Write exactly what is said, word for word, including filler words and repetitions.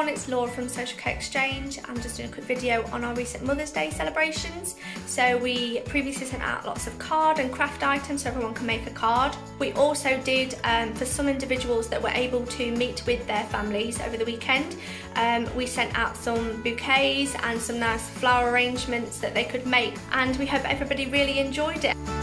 everyone, it's Laura from Social Care Exchange. I'm just doing a quick video on our recent Mother's Day celebrations. So we previously sent out lots of card and craft items so everyone can make a card. We also did, um, for some individuals that were able to meet with their families over the weekend, um, we sent out some bouquets and some nice flower arrangements that they could make, and we hope everybody really enjoyed it.